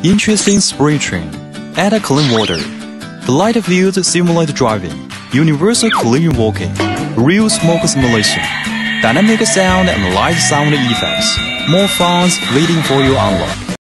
Interesting spray train. Add a clean water. The light fields simulate driving. Universal clean walking. Real smoke simulation. Dynamic sound and light sound effects. More fun waiting for you unlock.